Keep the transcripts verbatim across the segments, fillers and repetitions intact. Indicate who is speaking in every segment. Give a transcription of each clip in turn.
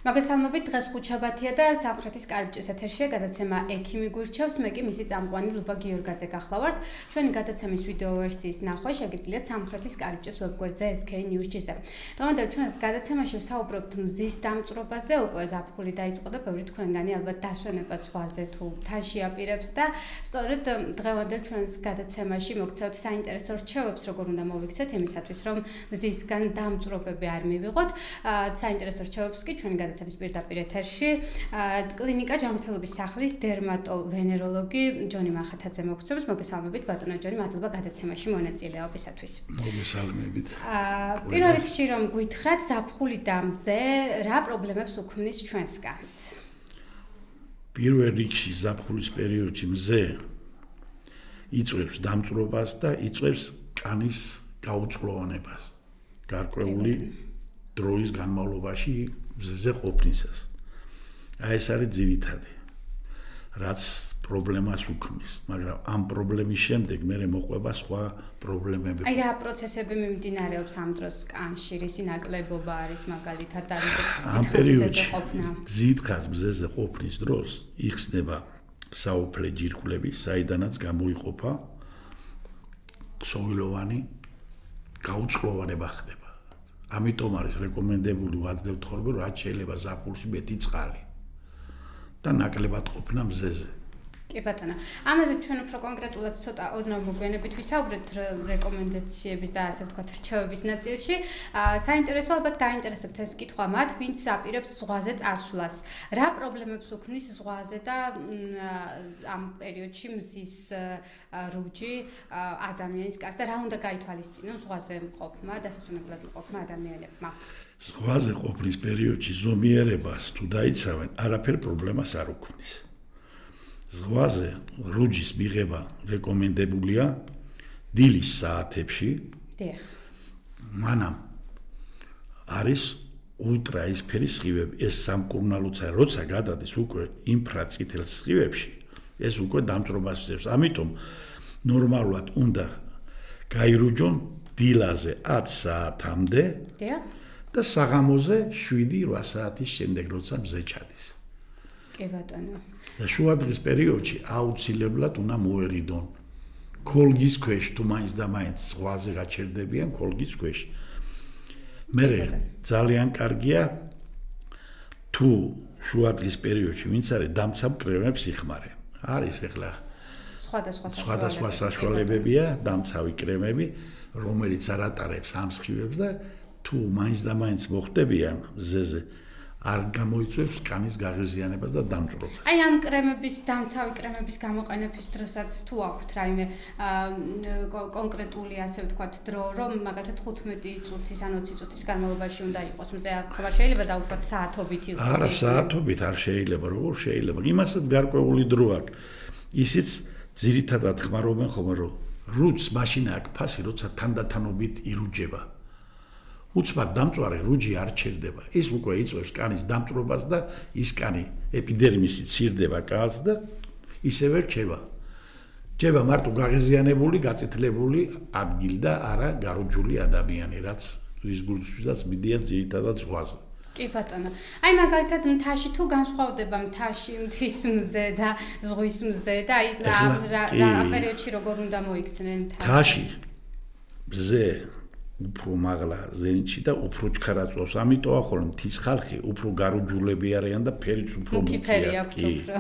Speaker 1: მოგესალმებით, დღეს ხუთშაბათია და სამხრეთის კარიბჭის ეთერშია გადაცემა ექიმი გვირჩევს, მე კი მისი წამყვანი ლუბა გიორგაძე გახლავართ. ჩვენი გადაცემის ვიდეო ვერსიის ნახვა შეგიძლიათ სამხრეთის კარიბჭის ვებგვერდზე ეს კეი News-ზე. დღევანდელ ჩვენს გადაცემაში ვსაუბრობთ მზის დამწვრობაზე, უკვე ზაფხული დაიწყო და ბევრი თქვენგანი ალბათ დასვენებას ზღვაზე თუ მთაში აპირებს და სწორედ დღევანდელ ჩვენს გადაცემაში მოგცევთ საინტერესო რჩევებს, როგორ უნდა მოვიქცეთ იმისათვის, რომ მზისგან დამწვრობები არ მივიღოთ. საინტერესო რჩევებს კი ჩვენი გადაცემის პირდაპირ ეთერში კლინიკა ჯანმრთელობის სახლის დერმატოლოგი ჯონი მახათაძე მოგცემს. მოგესალმებით ბატონო ჯონი, მადლობა გადაცემაში მონაწილეობისათვის.
Speaker 2: მოგესალმებით.
Speaker 1: პირველ რიგში რომ გვითხრათ ზაფხული და მზე რა პრობლემებს უქმნის ჩვენს კანს?
Speaker 2: პირველ რიგში ზაფხულის პერიოდში მზე იწვევს დამწვრობას და იწვევს კანის გაუწყლოვანებას. გარკვეული დროის განმავლობაში მზეზე ყოფნისას. აი ეს არის ძირითადი, რაც პრობლემას უქმნის, მაგრამ ამ პრობლემის შემდეგ მე მოყვება სხვა პრობლემები.
Speaker 1: აი რა პროცესები მიმდინარეობს ამ დროს კანში, რისი ნაკლებობა არის მაგალითად არის
Speaker 2: ამ პერიოდში ძირითადად მზეზე ყოფნის დროს იხსნება საუფლე ჯირკვლები, საიდანაც გამოიყოფა ქსოვილოვანი გაუწყლოვანება ხდება. ამიტომ არის რეკომენდებული ვაძლევთ ხოლმე, რომ რაც შეიძლება ზაფხულში მეტი წყალი და ნაკლებად ყოფნა მზეზე.
Speaker 1: კი ბატონო. ამაზე ჩვენ უფრო კონკრეტულად ცოტა ოდნავ მოგვიანებით ვისაუბრეთ რეკომენდაციების და ასე ვთქვათ რჩევების ნაწილში. საინტერესო ალბათ დაინტერესებთ ეს კითხვა მათ, ვინც აპირებს ზღვაზე წასვლას. რა პრობლემებს უქმნის ზღვაზე და ამ პერიოდში მზის რუჯი ადამიანის კანს და რა უნდა გაითვალისწინონ ზღვაზე მყოფმა, დასასვენებლად მყოფმა ადამიანებმა?
Speaker 2: ზღვაზე ყოფნის პერიოდში ზომიერებას თუ დაიცავენ, არაფერ პრობლემას არ უქმნის. ზღვაზე რუჯის მიღება რეკომენდებულია დილის საათებში.
Speaker 1: დიახ.
Speaker 2: მანამ არის ультраისფერი სხივები, ეს სამკურნალოც არის, როცა გადადის უკვე ინფრაწითელ სხივებში, ეს უკვე დამწვრობას ვზევს. ამიტომ ნორმალურად უნდა გაირუჯონ დილაზე ათ საათამდე.
Speaker 1: დიახ.
Speaker 2: და საღამოზე შვიდი რვა საათის შემდეგ, როცა მზე ჩადის.
Speaker 1: კი ბატონო.
Speaker 2: და შუადღის პერიოდში აუცილებლად უნდა მოერიდონ ქოლგის ქვეშ, თუ მაინც და მაინც ზღვაზე გაჩერდებიან ქოლგის ქვეშ. მე ძალიან კარგია თუ შუადღის პერიოდში ვინც არის დამცავ კრემებს იხმარენ. არის ახლა
Speaker 1: სხვადასხვა
Speaker 2: სხვადასხვა საშუალებებია დამცავი კრემები, რომელიც არ ატარებს ამ სხივებს და თუ მაინც და მაინც მოხდებიან მზეზე არ გამოიწვევს კანის გაღიზიანებას და დამწვრობას.
Speaker 1: აი ამ კრემების, დამცავი კრემების გამოყენების დროსაც თუ აქვთ რაიმე კონკრეტული ასე ვთქვათ დრო, რომ მაგალითად ხუთმეტი წუთის ან ოცი წუთის განმავლობაში უნდა იყოს მზე, ხომა შეიძლება დაუშვათ საათობით იყოს?
Speaker 2: არა, საათობით არ შეიძლება, როგორ შეიძლება? იმასაც გარკვეული დრო აქვს. ისიც ძირითადად ხმარობენ ხოლმე, რომ რუჯს მაშინ აქვს ფასი, როცა თანდათანობით ირუჯება. უცბად დამწვარი რუჯი არ ჩერდება. ის უკვე იწვევს კანის დამწვრობას და ის კანი ეპიდერმისი ცირდება კანს და ისევე რჩება. რჩება მარტო გაღიზიანებული, გაწითლებული ადგილი და არა გარუჯული ადამიანი, რაც რის გულთვისაც მიდიან ძირითადად ზღვაზე.
Speaker 1: კი ბატონო. აი მაგალითად მთაში თუ განსხვავდება მთაში მთის მზე და ზღვის მზე და აი რა პერიოდში როგორ უნდა მოიქცნენ
Speaker 2: მთაში? მზე უფრო მაღლა ზენიტში და უფრო ჩქარა წვავს. ამიტომ ახლა მთის ხალხი უფრო გარუჯულები არიან და ფერიც უფრო
Speaker 1: მუქი აქვს უფრო.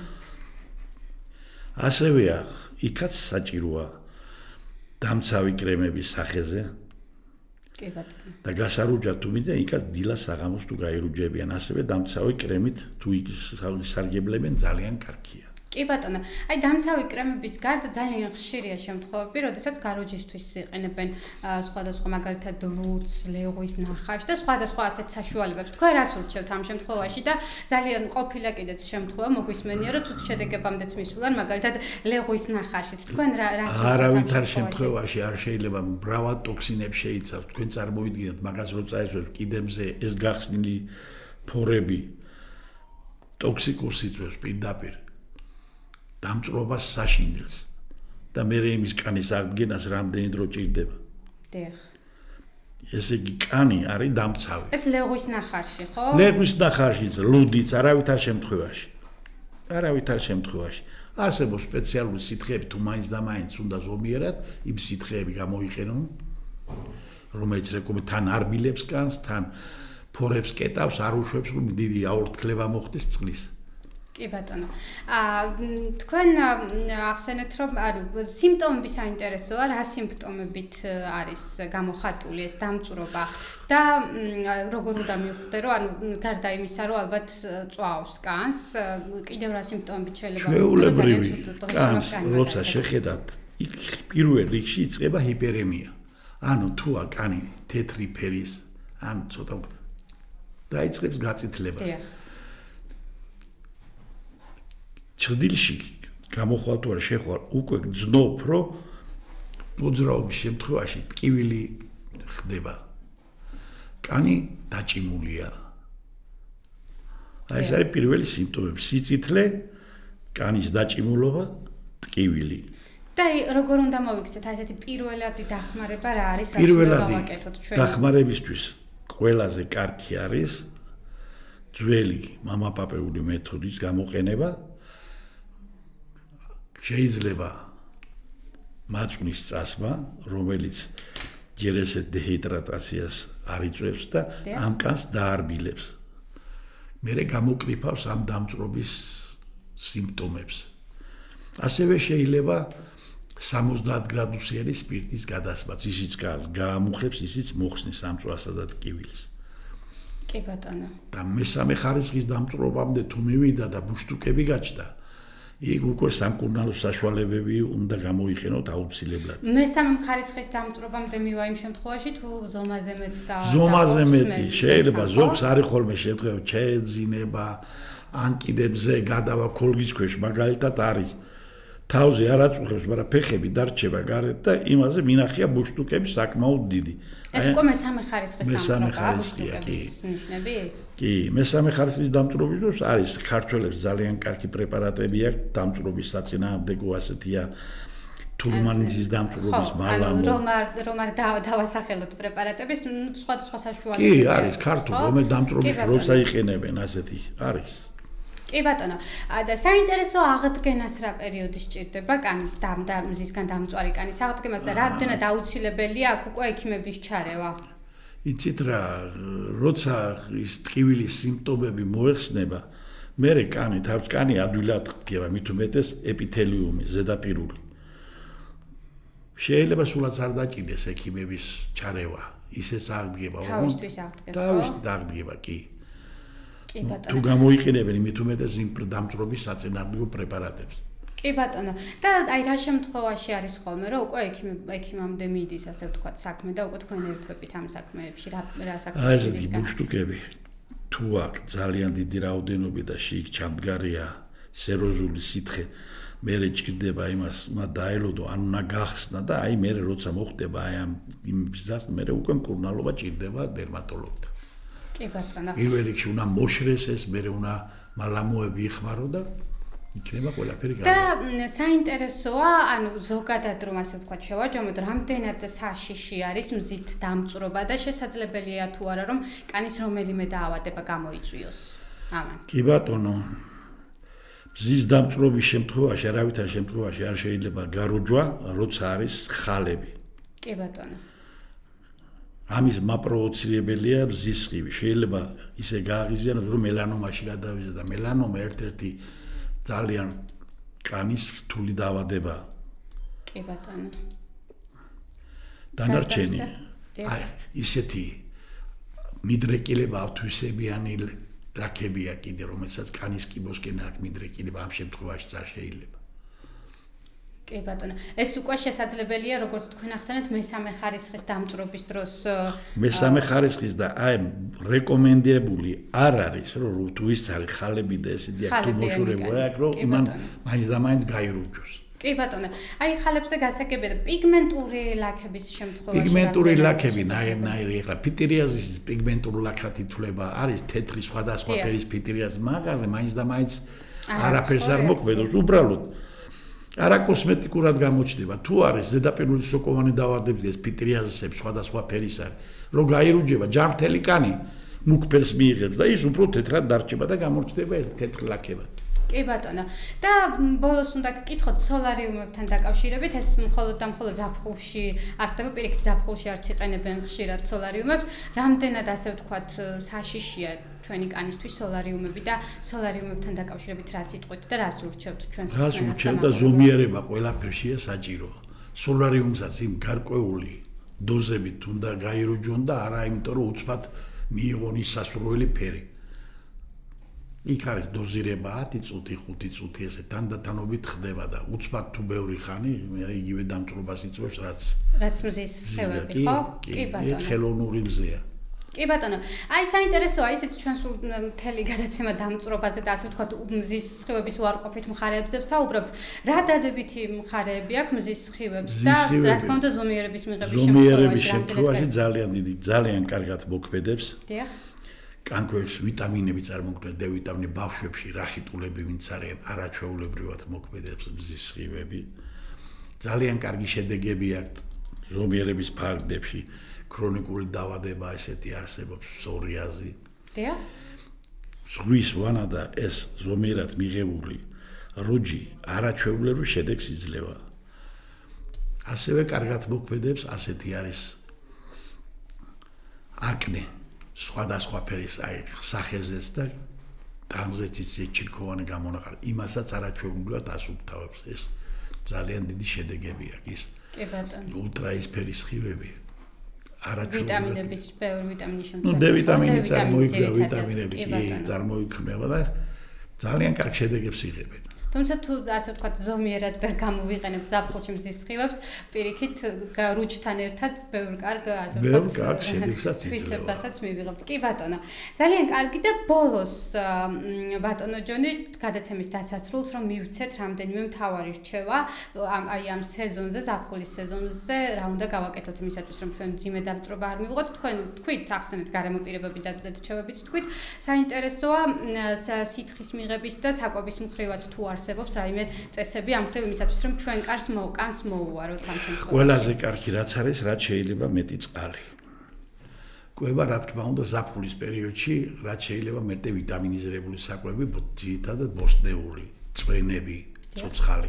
Speaker 2: ასევე იქაც საჭიროა დამცავი კრემების სახეზე.
Speaker 1: კი ბატონო.
Speaker 2: და გასარუჯად თუ მიდიან, იქაც დილას საღამოს თუ გაირუჯებიან, ასევე დამცავი კრემით თუ ისარგებლებენ ძალიან კარგია.
Speaker 1: კი ბატონო. აი დამცავი კრემების გარდა ძალიან ხშირია შემთხვევები, როდესაც გარუჯისთვის იყენებენ სხვადასხვა მაგალითად ლუცს, ლეღვის ნახარს და სხვადასხვა ასეთ საშუალებებს. თქვენ რას ურჩევთ ამ შემთხვევაში და ძალიან ყოფილა კიდეც შემთხვევა მოგვისმენია, რომ ცუც შედეგებამდეც მისულან მაგალითად ლეღვის ნახარში. თქვენ რა რას ურჩევთ?
Speaker 2: არავითარ შემთხვევაში არ შეიძლება მრავალ ტოქსინებს შეიცავს. თქვენ წარმოიდგინეთ მაგას რო წაესვევს კიდემზე ეს გახსნილი ფორები ტოქსიკურს იწვევს პირდაპირ. დამწვრობას საშინელს და მე იმის კანის აღდგენას რამდენი დრო ჭირდება.
Speaker 1: დიახ.
Speaker 2: ესე იგი კანი არის დამცავი.
Speaker 1: ეს ლეღვის ნახარში, ხო?
Speaker 2: ლეღვის ნახარშიც, ლუდიც, არავითარ შემთხვევაში. არავითარ შემთხვევაში. არსებობს სპეციალური სითხეები, თუ მაინც და მაინც უნდა ზომიერად იმ სითხეები გამოიყენონ, რომელიც რეკომენდ თან არბილებს კანს, თან ფორებს კეტავს, არ უშვებს, რომ დიდი აორთქლება მოხდეს წყლის.
Speaker 1: კი ბატონო. აა თქვენ ახსენეთ, რომ ანუ სიმპტომები საინტერესოა, რა სიმპტომებით არის გამოხატული ეს დამწვრობა და როგორ უნდა მივხვდე, რომ ანუ გარდა იმისა, რომ ალბათ წვავს კანს, კიდევ რა სიმპტომებით შეიძლება
Speaker 2: ჩვეულებრივი კანს, როცა შეხედათ, იქ პირველ რიგში იწყება ჰიპერემია. ანუ თუა კანი თეთრი ფერის, ან ცოტა დაიწყებს გაწითლებას. ჩრდილში გამოხვალ თუ არ შეხვალ უკვე გძნობ, რომ მოძრაობის შემთხვევაში ტკივილი ხდება. კანი დაჭიმულია. აი ეს არის პირველი სიმპტომები: სიწითლე, კანის დაჭიმულობა, ტკივილი.
Speaker 1: და როგორ უნდა მოვიქცეთ აი ესეთი პირველადი დახმარება რა არის, რაც უნდა გავაკეთოთ ჩვენ?
Speaker 2: დახმარებისთვის ყველაზე კარგი არის ძველი მამაპაპეული მეთოდის გამოყენება. შეიძლება მაწვნის წასმა, რომელიც ჯერ ესე დეჰიდრატაციას არ იწვევს და ამ კანს დაარბილებს. მერე გამოკრიფავს ამ დამწვრობის სიმპტომებს. ასევე შეიძლება სამოცდაათ გრადუსიანი სპირტის გადასმაც, ისიც კანს გაამუხებს, ისიც მოხსნის ამ წვასა და ტკივილს.
Speaker 1: კი ბატონო.
Speaker 2: და მესამე ხარისხის დამწვრობამდე თუ მივიდა და ბუშტუკები გაჩნდა, იქ უკვე სამკურნალო საშუალებები უნდა გამოიყენოთ აუცილებლად.
Speaker 1: მესამე ხარისხის დამწვრობამდე მივა იმ შემთხვევაში, თუ ზომაზე მეც და
Speaker 2: ზომაზე მეტი შეიძლება ზოგს არის ხოლმე შემთხვევა ჩეძინება, ან კიდებზე გადავა ქოლგის ქვეშ მაგალითად არის. თავზე არ აწუხებს, მაგრამ ფეხები დარჩება გარეთ და იმაზე მინახია ბუშტუკები საკმაოდ დიდი.
Speaker 1: ეს უკვე მესამე ხარისხის დამწვრობა, ბუშტუკების ნიშნები?
Speaker 2: კი, მესამე ხარისხის დამწვრობის დროს არის ქართველებს ძალიან კარგი პრეპარატები აქვს დამწვრობის საწინააღმდეგო, ასეთია თურმანიძის დამწვრობის მალამო.
Speaker 1: ანუ რომ არ რომ არ დავასახელოთ პრეპარატების სხვადასხვა საშუალებები.
Speaker 2: კი, არის ქართულ რომელ დამწვრობის დროს აიყენებენ ასეთი, არის.
Speaker 1: კი ბატონო, და საინტერესო აღდგენას რა პერიოდი სჭირდება კანის დამ და მზისგან დამწვარი კანის აღდგენას და რამდენად აუცილებელია აქ უკვე ექიმების ჩარევა?
Speaker 2: იცით რა, როცა ის ტკივილის სიმპტომები მოეხსნება, მერე კანი, თავს კანი ადვილად ხდება, მით უმეტეს ეპითელიუმი, ზედაპირული. შეიძლება სულაც არ დაჭირდეს ექიმების ჩარევა, ისეც აღდგება,
Speaker 1: თავისთვის აღდგეს, ხო?
Speaker 2: თავისთვის აღდგება, კი.
Speaker 1: კი ბატონო.
Speaker 2: თუ გამოიყენებენ მით უმეტეს იმ დამწვრობის საწინააღმდეგო პრეპარატებს.
Speaker 1: კი ბატონო. და აი რა შემთხვევაში არის ხოლმე, რომ უკვე ექიმამდე მიდის, ასე ვთქვათ, საქმე და უკვე თქვენ ერთვებით ამ საქმეებში რა რა საქმეა?
Speaker 2: აი ესეთი ბუშტუკები თუ აქ ძალიან დიდი რაოდენობით და შეიქ ჩამდგარია სეროზული სითხე, მერე ჭირდება იმას, უნდა დაელოდო, ან უნდა გახსნა და აი მერე როცა მოხდება აი ამ იმ ბზას, მერე უკვე მკურნალობა ჭირდება დერმატოლოგთან.
Speaker 1: კი ბატონო.
Speaker 2: პირველ რიგში უნდა მოშრეს ეს, მერე უნდა მალამოები იხმარო და იქნება ყველაფერი
Speaker 1: კარგი. და საინტერესოა, ანუ ზოგადად რომ ასე ვთქვათ, შევაჯამოთ, რამდენად საშიში არის მზით დამწვრობა და შესაძლებელია თუ არა რომ კანის რომელიმე დაავადება გამოიწვიოს. ამან.
Speaker 2: კი ბატონო. მზის დამწვრობის შემთხვევაში, არავითარ შემთხვევაში არ შეიძლება გაროჯვა, როცა არის ხალები.
Speaker 1: კი ბატონო.
Speaker 2: ამის მაპროვოცირებელია მზის სხივი. შეიძლება ისე გააღიზიანოს, რომ მელანომაში გადავიდეს და მელანომა ერთ-ერთი ძალიან კანის რთული დაავადებაა.
Speaker 1: კი ბატონო.
Speaker 2: დანარჩენი აი ისეთი მიდრეკილება ავთვისებიანი ლაქებია კიდე, რომელსაც კანის კიბოსკენ აქვს მიდრეკილება, ამ შემთხვევაში არ შეიძლება.
Speaker 1: კი ბატონო. ეს უკვე შესაძლებელია, როგორც თქვენ ახსენეთ, მესამე ხარისხის დამწვრობის დროს.
Speaker 2: მესამე ხარისხის და აი რეკომენდებული არ არის, რომ თუ ის არის ხალები და ესეთი აქ თუ მოშორებული აქვს, რომ იმან მაინც და მაინც გაირუჯოს.
Speaker 1: კი ბატონო. აი ხალებზე გასაგებია და პიგმენტური ლაქების შემთხვევაში.
Speaker 2: პიგმენტური ლაქები, ნაირ-ნაირი, ეხლა ფიტერიაზისის პიგმენტური ლაქად ითვლება, არის თეთრი სხვადასხვა ფერის ფიტერიაზის მაგაზე, მაინც და მაინც არაფერს არ მოქმედებს, უბრალოდ არა კოსმეტიკურად გამოჩნდება. თუ არის ზედაპირული სოკოვანი დაავადებები, ეს პიტრიაზისები, სხვადასხვა ფერის არის, რომ გაირუჯება ჯანმრთელი კანი, მუქ ფერს მიიღებს და ის უფრო თეთრად დარჩება და გამორჩდება ეს თეთრი ლაქება.
Speaker 1: კი ბატონო. და ბოლოს უნდა გკითხოთ სოლარიუმებთან დაკავშირებით, ეს მხოლოდ და მხოლოდ ზაფხულში არ ხდება, პირიქით ზაფხულში არც იყენებენ ხშირად სოლარიუმებს. რამდენად ასე ვთქვათ, საშიშია ჩვენი კანისთვის სოლარიუმები და სოლარიუმებთან დაკავშირებით რა სიტყვით და რას ურჩევთ ჩვენს
Speaker 2: რას ურჩევთ და ზომიერება ყველაფერშია საჭირო. სოლარიუმსაც იმ გარკვეული დოზებით უნდა გაიროჯონ და არა იმიტომ რომ უცბად მიიღონ ის სასურველი ფერი. იქ არის დოზირება ათი წუთი, ხუთი წუთი ესე თანდათანობით ხდება და უცბად თუ ბევრი ხანი მე იგივე დამწვრობას იწვევს რაც
Speaker 1: რაც მზის სხივები ხო? კი ბატონო.
Speaker 2: კი ხელოვნური მზეა.
Speaker 1: კი ბატონო. აი საინტერესოა ისიც ჩვენ სულ მთელი გადაცემა დამწვრობაზე და ასე ვთქვათ მზის სხივების უარყოფით მხარეებზე ვსაუბრობთ. რა დადებითი მხარეები აქვს მზის სხივებს და რა თქმა უნდა ზომიერების მიღების
Speaker 2: ზომიერების შემთხვევაში ძალიან დიდი ძალიან კარგად მოქმედებს.
Speaker 1: დიახ.
Speaker 2: კანქვეშ ვიტამინები წარმოქმნიან, D ვიტამინი ბავშვებში, რახიტულები ვინც არიან, არაჩვეულებრივად მოქმედებს მზის სხივები. ძალიან კარგი შედეგები აქვს ზომიერების ფარგლებში, ქრონიკული დაავადება ესეთი არსებობს, ფსორიაზი.
Speaker 1: დიახ.
Speaker 2: ზღვის ვანა და ეს ზომიერად მიღებული რუჯი არაჩვეულებრივ შედეგს იძლევა. ასევე კარგად მოქმედებს, ასეთი არის აკნე. სხვადასხვა ფერის აი სახეზეც და განზეცის ეჭირქოვანი გამონაყარი იმასაც არაჩვეულებრივად ასუფთავებს ეს ძალიან დიდი შედეგები აქვს ის
Speaker 1: კი ბატონო
Speaker 2: ულტრაისფერის სხივები არაჩვეულებრივად
Speaker 1: ვიტამინების ბევრი ვიტამინი შემცველი
Speaker 2: ნუ D ვიტამინი წარმოიქმნება ვიტამინები კი წარმოიქმნება და ძალიან კარგ შედეგებს იღებენ
Speaker 1: თუმცა თუ ასე ვთქვათ ზომიერად გამოვიყენებთ ზაფხულში მზის სხივებს პირიქით რუჯთან ერთად ბევრ კარგ ასე ვთქვათ
Speaker 2: ბევრ კარგ შედეგსაც
Speaker 1: თვისებასაც მივიღებთ კი ბატონო ძალიან კარგი და ბოლოს ბატონო ჯონი გადაცემის დასასრულს რომ მივცეთ რამდენიმე მთავარი რჩევა აი ამ სეზონზე ზაფხულის სეზონზე რა უნდა გავაკეთოთ იმისათვის რომ ჩვენ ძიმე დამწვრობა არ მივიღოთ თქვენ თქვით ახსენეთ გარემო პირებები და რჩევებიც თქვით საინტერესოა სითხის მიღების და საკვების მხრივაც თუ არ არსებობს რაიმე წესები ამ ხრივ იმისათვის რომ ჩვენ კარს მოვკანს მოუვაროთ ამ შემთხვევაში.
Speaker 2: ყველაზე კარგი რაც არის, რაც შეიძლება მეტი წყალი. კვება რა თქმა უნდა ზაფხულის პერიოდში რაც შეიძლება მეტი ვიტამინიზირებული საკვები, ძირითადად ბოსტნეული, წვენები, ცოცხალი.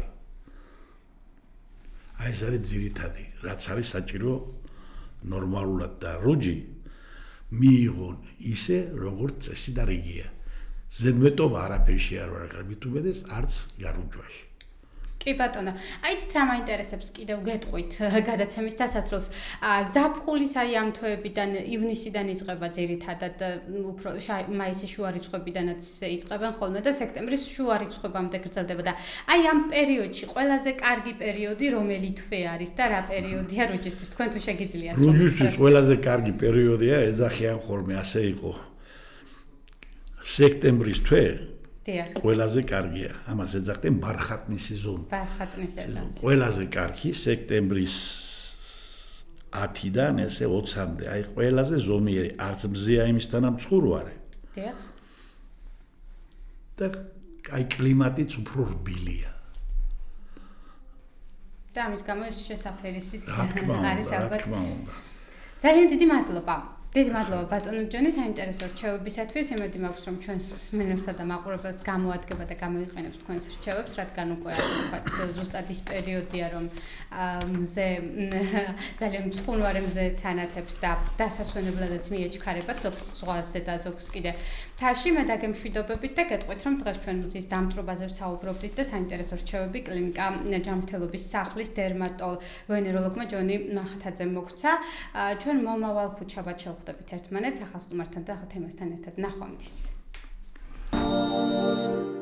Speaker 2: აი ეს არის ძირითადი, რაც არის საჭირო ნორმალურად და რუჯი მიიღონ ისე როგორც წესი და რიგია. ზედმეტობა არაფერში არ ვარ გარბით უბედეს არც გარუჯვაში.
Speaker 1: კი ბატონო, აიცით რა მაინტერესებს კიდევ გეტყვით გადაცემის დასასრულს. ზაფხულის აი ამ თვეებიდან ივნისიდან იწყება ძირითადად უფრო მაისის შუა რიცხვებიდანაც იწყებენ ხოლმე და სექტემბრის შუა რიცხვებამდე გრძელდება და აი ამ პერიოდში ყველაზე კარგი პერიოდი რომელი თვე არის და რა პერიოდია რუჯისთვის თქვენ თუ შეგიძლიათ?
Speaker 2: რუჯისთვის ყველაზე კარგი პერიოდია ეძახიან ხოლმე ასე იყო. სექტემბრის თვე ყველაზე კარგია. ამას ეძახდნენ ბარხატნის სეზონი.
Speaker 1: ბარხატნის სეზონი.
Speaker 2: ყველაზე კარგი სექტემბრის ათიდან ესე ოცამდე. აი ყველაზე ზომიერი არც მზეა იმისთან ამ მცხურვარე.
Speaker 1: დიახ.
Speaker 2: და აი კლიმატიც უფრო რბილია.
Speaker 1: და ამის გამო ეს შესაფერისიც
Speaker 2: არის
Speaker 1: ალბათ.
Speaker 2: რა თქმა უნდა.
Speaker 1: ძალიან დიდი მადლობა. დიდი მადლობა ბატონო ჯონი საინტერესო რჩევებისათვის. იმედი მაქვს რომ ჩვენს მსმენელსა და მაყურებელს გამოადგება და გამოიყენებს თქვენს რჩევებს, რადგან უკვე ასე ვთქვათ ზუსტად ის პერიოდია რომ მზე ძალიან მსხუნვარე მზე ცანათებს და დასასვენებლადაც მიეჩქარება ზოგს ზღვაზე და ზოგს კიდე თაში. მე დაგემშვიდობებით და გეტყვით რომ დღეს ჩვენ მზის დამწვრობაზე ვსაუბრობდით და საინტერესო რჩევები კლინიკა ჯანმრთელობის სახლის დერმატოლ ვენეროლოგმა ჯონი ნახათაძემ მოგცა. ჩვენ მომავალ ხუთშაბათს ვხვდებით ერთმანეთს ახალ სტუმართან და ახალ თემასთან ერთად. ნახვამდის.